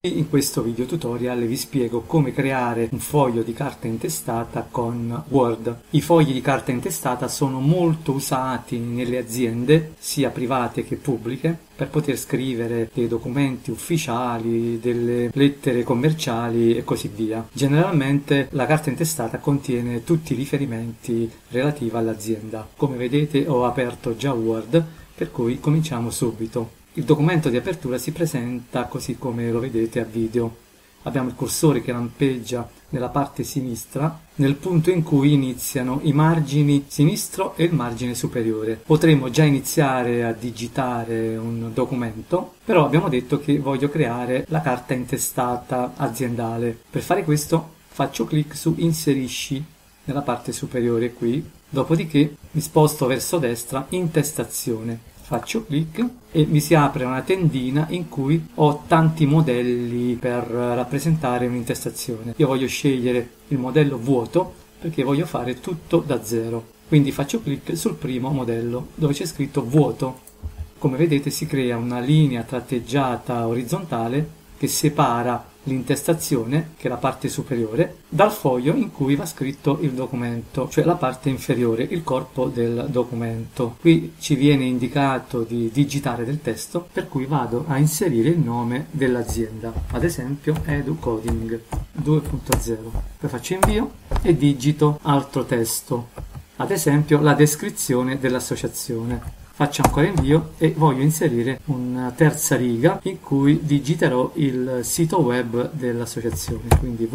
In questo video tutorial vi spiego come creare un foglio di carta intestata con Word. I fogli di carta intestata sono molto usati nelle aziende, sia private che pubbliche, per poter scrivere dei documenti ufficiali, delle lettere commerciali e così via. Generalmente la carta intestata contiene tutti i riferimenti relativi all'azienda. Come vedete ho aperto già Word, per cui cominciamo subito. Il documento di apertura si presenta così come lo vedete a video. Abbiamo il cursore che lampeggia nella parte sinistra, nel punto in cui iniziano i margini sinistro e il margine superiore. Potremmo già iniziare a digitare un documento, però abbiamo detto che voglio creare la carta intestata aziendale. Per fare questo faccio clic su Inserisci nella parte superiore qui, dopodiché mi sposto verso destra, Intestazione. Faccio clic e mi si apre una tendina in cui ho tanti modelli per rappresentare un'intestazione. Io voglio scegliere il modello vuoto perché voglio fare tutto da zero. Quindi faccio clic sul primo modello dove c'è scritto vuoto. Come vedete si crea una linea tratteggiata orizzontale che separa l'intestazione, che è la parte superiore, dal foglio in cui va scritto il documento, cioè la parte inferiore, il corpo del documento. Qui ci viene indicato di digitare del testo, per cui vado a inserire il nome dell'azienda, ad esempio EduCoding 2.0. Poi faccio invio e digito altro testo, ad esempio la descrizione dell'associazione. Faccio ancora invio e voglio inserire una terza riga in cui digiterò il sito web dell'associazione, quindi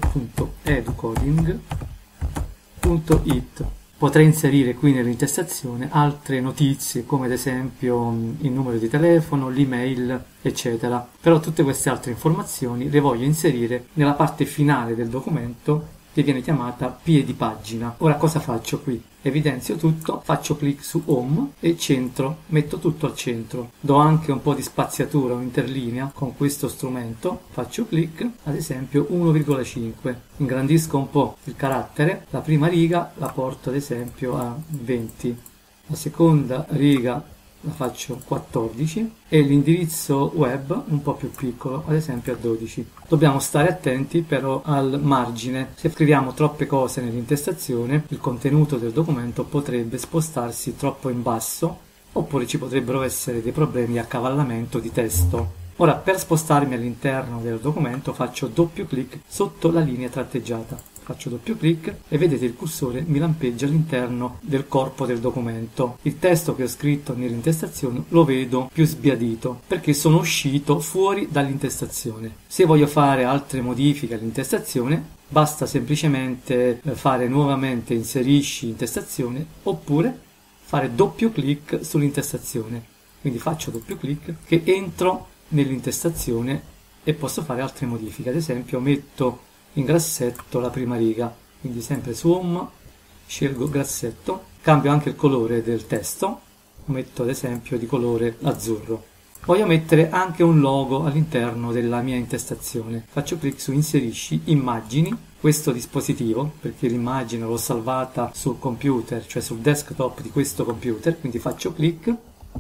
www.educoding.it. Potrei inserire qui nell'intestazione altre notizie come ad esempio il numero di telefono, l'email, eccetera. Però tutte queste altre informazioni le voglio inserire nella parte finale del documento che viene chiamata piedi pagina. Ora cosa faccio qui? Evidenzio tutto, faccio clic su Home e centro, metto tutto al centro. Do anche un po' di spaziatura o interlinea con questo strumento, faccio clic, ad esempio 1,5. Ingrandisco un po' il carattere, la prima riga la porto ad esempio a 20, la seconda riga la faccio 14 e l'indirizzo web un po' più piccolo, ad esempio a 12. Dobbiamo stare attenti però al margine. Se scriviamo troppe cose nell'intestazione, il contenuto del documento potrebbe spostarsi troppo in basso, oppure ci potrebbero essere dei problemi di accavallamento di testo. Ora, per spostarmi all'interno del documento faccio doppio clic sotto la linea tratteggiata. Faccio doppio clic e vedete il cursore mi lampeggia all'interno del corpo del documento. Il testo che ho scritto nell'intestazione lo vedo più sbiadito perché sono uscito fuori dall'intestazione. Se voglio fare altre modifiche all'intestazione basta semplicemente fare nuovamente inserisci intestazione oppure fare doppio clic sull'intestazione. Quindi faccio doppio clic che entro nell'intestazione e posso fare altre modifiche. Ad esempio metto in grassetto la prima riga, quindi sempre su Home, scelgo grassetto, cambio anche il colore del testo, lo metto ad esempio di colore azzurro. Voglio mettere anche un logo all'interno della mia intestazione, faccio clic su Inserisci, Immagini, questo dispositivo, perché l'immagine l'ho salvata sul computer, cioè sul desktop di questo computer, quindi faccio clic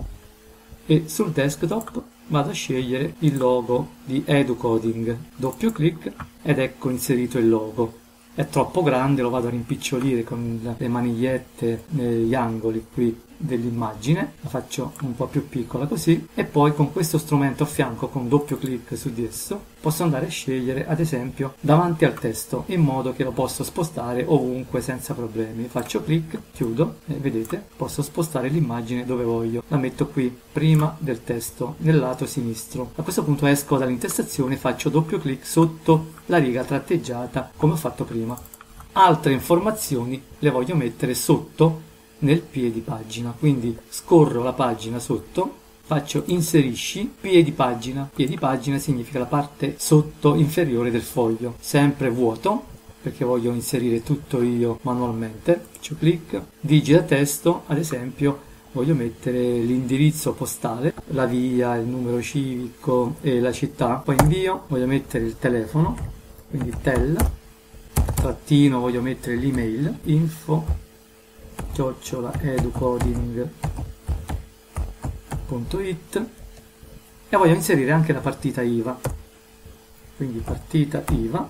e sul desktop vado a scegliere il logo di EduCoding, doppio clic ed ecco inserito il logo. È troppo grande, lo vado a rimpicciolire con le manigliette negli angoli qui dell'immagine, la faccio un po' più piccola così e poi con questo strumento a fianco con doppio clic su di esso posso andare a scegliere ad esempio davanti al testo in modo che lo posso spostare ovunque senza problemi. Faccio clic, chiudo e vedete posso spostare l'immagine dove voglio, la metto qui prima del testo nel lato sinistro. A questo punto esco dall'intestazione e faccio doppio clic sotto la riga tratteggiata come ho fatto prima. Altre informazioni le voglio mettere sotto nel piedi pagina, quindi scorro la pagina sotto, faccio inserisci, piedi pagina significa la parte sotto inferiore del foglio, sempre vuoto perché voglio inserire tutto io manualmente, faccio clic, digita testo, ad esempio voglio mettere l'indirizzo postale, la via, il numero civico e la città, poi invio, voglio mettere il telefono, quindi tel, trattino, voglio mettere l'email, info@educoding.it e voglio inserire anche la partita IVA. quindi partita IVA,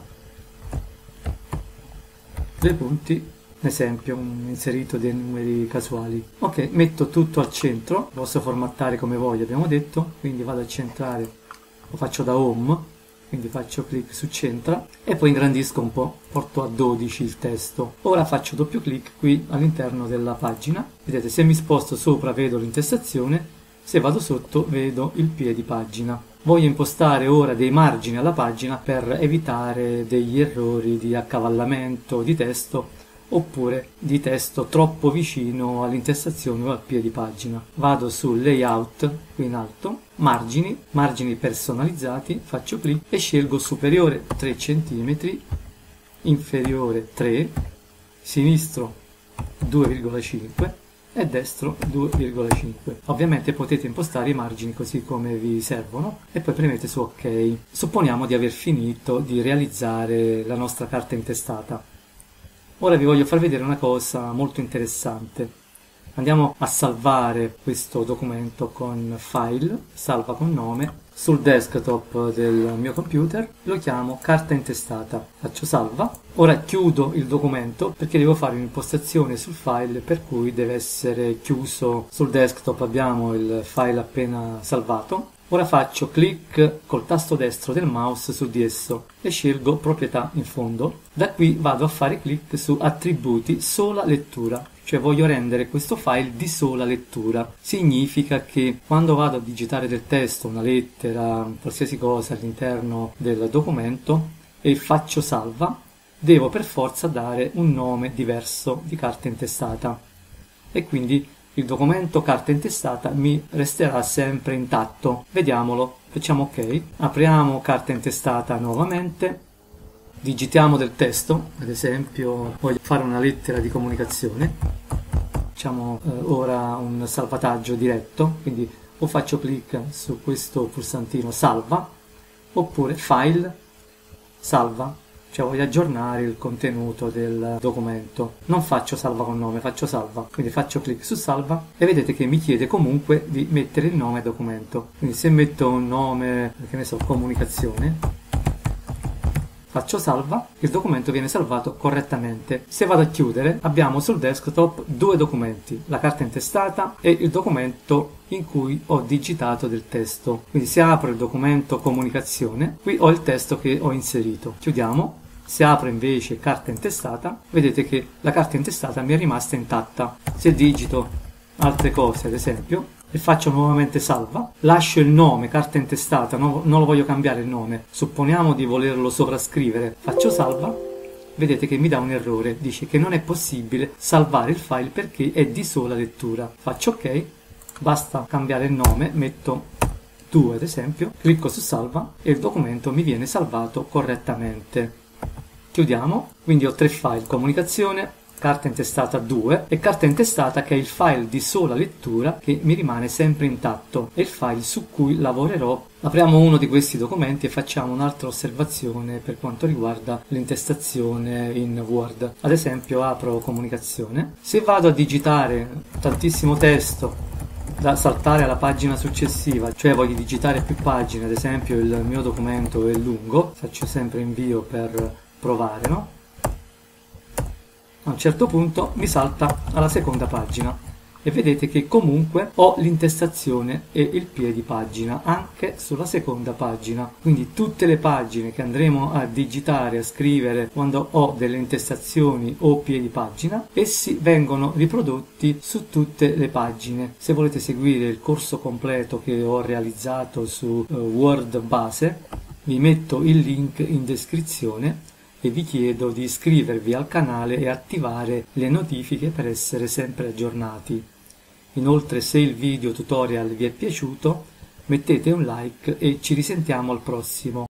due punti, esempio, inserito dei numeri casuali. Ok, metto tutto al centro, posso formattare come voglio, abbiamo detto, quindi vado a centrare, lo faccio da home, quindi faccio clic su centra e poi ingrandisco un po', porto a 12 il testo. Ora faccio doppio clic qui all'interno della pagina, vedete, se mi sposto sopra vedo l'intestazione, se vado sotto vedo il piedi pagina. Voglio impostare ora dei margini alla pagina per evitare degli errori di accavallamento di testo oppure di testo troppo vicino all'intestazione o al piedi pagina. Vado su layout qui in alto, margini personalizzati, faccio clic e scelgo superiore 3 cm, inferiore 3, sinistro 2,5 e destro 2,5. Ovviamente potete impostare i margini così come vi servono e poi premete su ok. Supponiamo di aver finito di realizzare la nostra carta intestata. Ora vi voglio far vedere una cosa molto interessante. Andiamo a salvare questo documento con File, salva con nome, sul desktop del mio computer, lo chiamo carta intestata. Faccio salva. Ora chiudo il documento perché devo fare un'impostazione sul file per cui deve essere chiuso. Sul desktop abbiamo il file appena salvato. Ora faccio clic col tasto destro del mouse su di esso e scelgo proprietà in fondo. Da qui vado a fare clic su attributi sola lettura, cioè voglio rendere questo file di sola lettura. Significa che quando vado a digitare del testo, una lettera, qualsiasi cosa all'interno del documento e faccio salva, devo per forza dare un nome diverso di carta intestata e quindi il documento carta intestata mi resterà sempre intatto. Vediamolo, facciamo ok, apriamo carta intestata nuovamente, digitiamo del testo, ad esempio voglio fare una lettera di comunicazione, facciamo ora un salvataggio diretto, quindi o faccio clic su questo pulsantino salva, oppure file, salva, cioè voglio aggiornare il contenuto del documento. Non faccio salva con nome, faccio salva. Quindi faccio clic su salva e vedete che mi chiede comunque di mettere il nome documento. Quindi se metto un nome, che ne so, comunicazione, faccio salva, il documento viene salvato correttamente. Se vado a chiudere, abbiamo sul desktop due documenti, la carta intestata e il documento in cui ho digitato del testo. Quindi se apro il documento comunicazione, qui ho il testo che ho inserito. Chiudiamo. Se apro invece carta intestata, vedete che la carta intestata mi è rimasta intatta. Se digito altre cose, ad esempio, e faccio nuovamente salva, lascio il nome carta intestata, non lo voglio cambiare il nome, supponiamo di volerlo sovrascrivere, faccio salva, vedete che mi dà un errore, dice che non è possibile salvare il file perché è di sola lettura. Faccio ok, basta cambiare il nome, metto 2 ad esempio, clicco su salva e il documento mi viene salvato correttamente. Chiudiamo, quindi ho 3 file, comunicazione, carta intestata 2 e carta intestata che è il file di sola lettura che mi rimane sempre intatto, è il file su cui lavorerò. Apriamo uno di questi documenti e facciamo un'altra osservazione per quanto riguarda l'intestazione in Word. Ad esempio apro comunicazione, se vado a digitare tantissimo testo da saltare alla pagina successiva, cioè voglio digitare più pagine, ad esempio il mio documento è lungo, faccio sempre invio per provare, no? A un certo punto mi salta alla seconda pagina e vedete che comunque ho l'intestazione e il piedi pagina anche sulla seconda pagina, quindi tutte le pagine che andremo a digitare, a scrivere quando ho delle intestazioni o piedi pagina, essi vengono riprodotti su tutte le pagine. Se volete seguire il corso completo che ho realizzato su Word base, vi metto il link in descrizione e vi chiedo di iscrivervi al canale e attivare le notifiche per essere sempre aggiornati. Inoltre, se il video tutorial vi è piaciuto, mettete un like e ci risentiamo al prossimo.